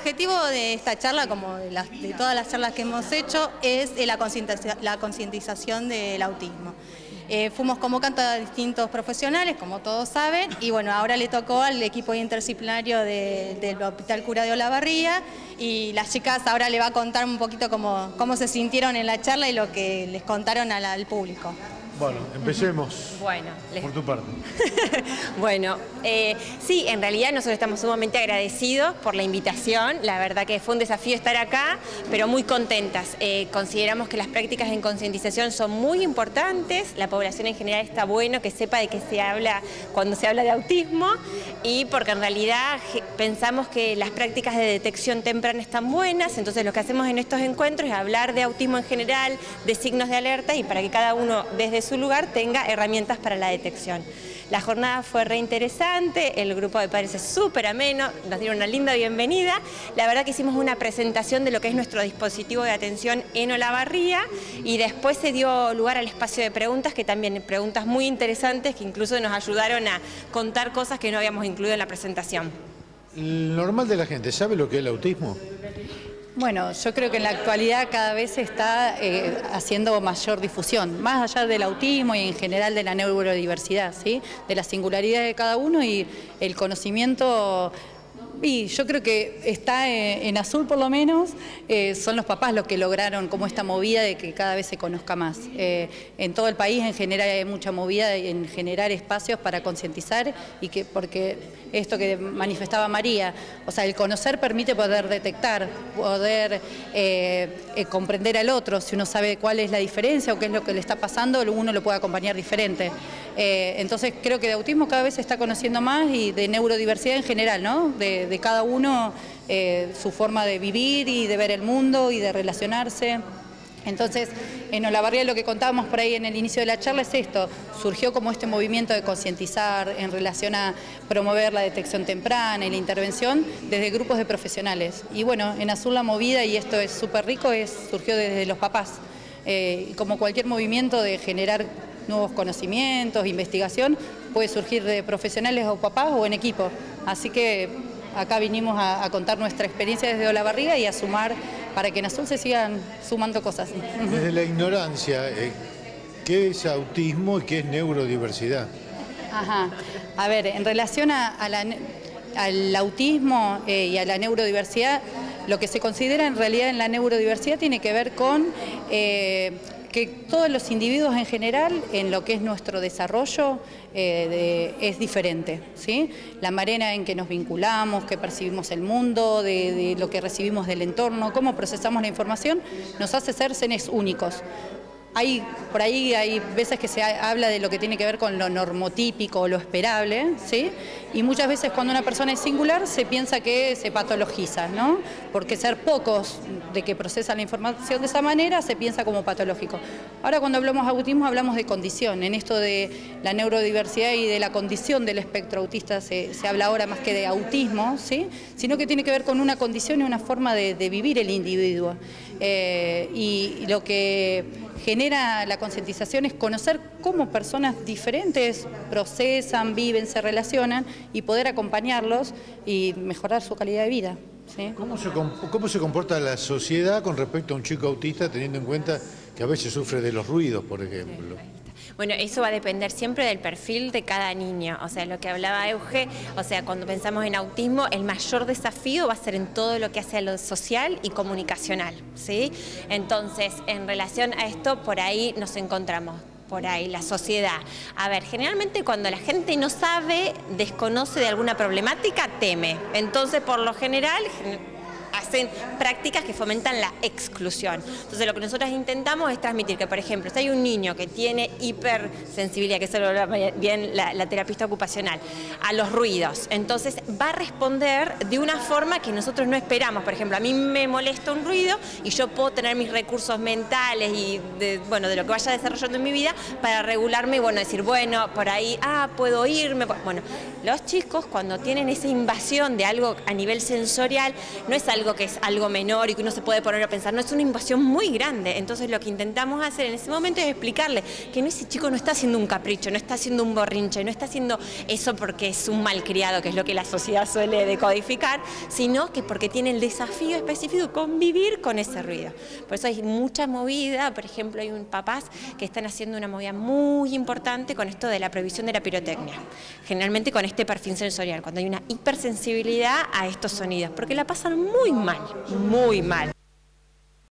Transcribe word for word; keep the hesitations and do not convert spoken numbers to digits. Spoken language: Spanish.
objetivo de esta charla, como de, las, de todas las charlas que hemos hecho, es la concientización, la concientización del autismo. Eh, fuimos convocando a distintos profesionales, como todos saben, y bueno, ahora le tocó al equipo interdisciplinario de, del Hospital Cura de Olavarría, y las chicas ahora le va a contar un poquito cómo, cómo se sintieron en la charla y lo que les contaron al, al público. Bueno, empecemos. Bueno, les... por tu parte. Bueno, eh, sí, en realidad nosotros estamos sumamente agradecidos por la invitación. La verdad que fue un desafío estar acá, pero muy contentas. Eh, consideramos que las prácticas en concientización son muy importantes. La población en general está bueno que sepa de qué se habla cuando se habla de autismo, y porque en realidad pensamos que las prácticas de detección temprana están buenas. Entonces lo que hacemos en estos encuentros es hablar de autismo en general, de signos de alerta, y para que cada uno desde su lugar tenga herramientas para la detección. La jornada fue re interesante, el grupo de padres es súper ameno, nos dieron una linda bienvenida. La verdad que hicimos una presentación de lo que es nuestro dispositivo de atención en Olavarría, y después se dio lugar al espacio de preguntas, que también preguntas muy interesantes que incluso nos ayudaron a contar cosas que no habíamos incluido en la presentación. ¿El normal de la gente sabe lo que es el autismo? Bueno, yo creo que en la actualidad cada vez se está eh, haciendo mayor difusión, más allá del autismo y en general de la neurodiversidad, ¿sí? De la singularidad de cada uno y el conocimiento. Y yo creo que está en azul por lo menos, eh, son los papás los que lograron como esta movida de que cada vez se conozca más. Eh, en todo el país en general hay mucha movida en generar espacios para concientizar, y que porque esto que manifestaba María, o sea, el conocer permite poder detectar, poder eh, eh, comprender al otro. Si uno sabe cuál es la diferencia o qué es lo que le está pasando, uno lo puede acompañar diferente. Eh, entonces creo que de autismo cada vez se está conociendo más, y de neurodiversidad en general, ¿no? De, de cada uno, eh, su forma de vivir y de ver el mundo y de relacionarse. Entonces, en Olavarría lo que contábamos por ahí en el inicio de la charla es esto: surgió como este movimiento de concientizar en relación a promover la detección temprana y la intervención desde grupos de profesionales. Y bueno, en Azul la movida, y esto es súper rico, es, surgió desde los papás. Eh, como cualquier movimiento de generar nuevos conocimientos, investigación, puede surgir de profesionales o papás o en equipo. Así que acá vinimos a, a contar nuestra experiencia desde Olavarría y a sumar para que en Azul se sigan sumando cosas. Desde la ignorancia, eh, ¿qué es autismo y qué es neurodiversidad? Ajá. A ver, en relación a, a la, al autismo eh, y a la neurodiversidad, lo que se considera en realidad en la neurodiversidad tiene que ver con eh, que todos los individuos en general, en lo que es nuestro desarrollo, eh, de, es diferente, ¿sí? La manera en que nos vinculamos, que percibimos el mundo, de, de lo que recibimos del entorno, cómo procesamos la información, nos hace ser seres únicos. Hay, por ahí hay veces que se habla de lo que tiene que ver con lo normotípico o lo esperable, ¿sí? Y muchas veces cuando una persona es singular se piensa que se patologiza, ¿no? Porque ser pocos de que procesan la información de esa manera se piensa como patológico. Ahora cuando hablamos de autismo hablamos de condición. En esto de la neurodiversidad y de la condición del espectro autista se, se habla ahora más que de autismo, ¿sí? Sino que tiene que ver con una condición y una forma de, de vivir el individuo. Eh, y, y lo que genera la concientización es conocer cómo personas diferentes procesan, viven, se relacionan, y poder acompañarlos y mejorar su calidad de vida, ¿sí? ¿Cómo se, cómo se comporta la sociedad con respecto a un chico autista, teniendo en cuenta que a veces sufre de los ruidos, por ejemplo? Bueno, eso va a depender siempre del perfil de cada niño. O sea, lo que hablaba Euge, o sea, cuando pensamos en autismo, el mayor desafío va a ser en todo lo que hace a lo social y comunicacional, ¿sí? Entonces, en relación a esto, por ahí nos encontramos. Por ahí, la sociedad. A ver, generalmente cuando la gente no sabe, desconoce de alguna problemática, teme. Entonces, por lo general, hacen prácticas que fomentan la exclusión. Entonces lo que nosotros intentamos es transmitir que, por ejemplo, si hay un niño que tiene hipersensibilidad, que eso lo habla bien la, la terapista ocupacional, a los ruidos, entonces va a responder de una forma que nosotros no esperamos. Por ejemplo, a mí me molesta un ruido y yo puedo tener mis recursos mentales y de, bueno, de lo que vaya desarrollando en mi vida para regularme y bueno, decir, bueno, por ahí, ah, puedo irme. Bueno, los chicos cuando tienen esa invasión de algo a nivel sensorial, no es algo algo que es algo menor y que uno se puede poner a pensar, no, es una invasión muy grande. Entonces lo que intentamos hacer en ese momento es explicarle que no, ese chico no está haciendo un capricho, no está haciendo un borrinche, no está haciendo eso porque es un malcriado, que es lo que la sociedad suele decodificar, sino que porque tiene el desafío específico de convivir con ese ruido. Por eso hay mucha movida, por ejemplo, hay un papás que están haciendo una movida muy importante con esto de la prohibición de la pirotecnia, generalmente con este perfil sensorial, cuando hay una hipersensibilidad a estos sonidos, porque la pasan muy mal, muy mal.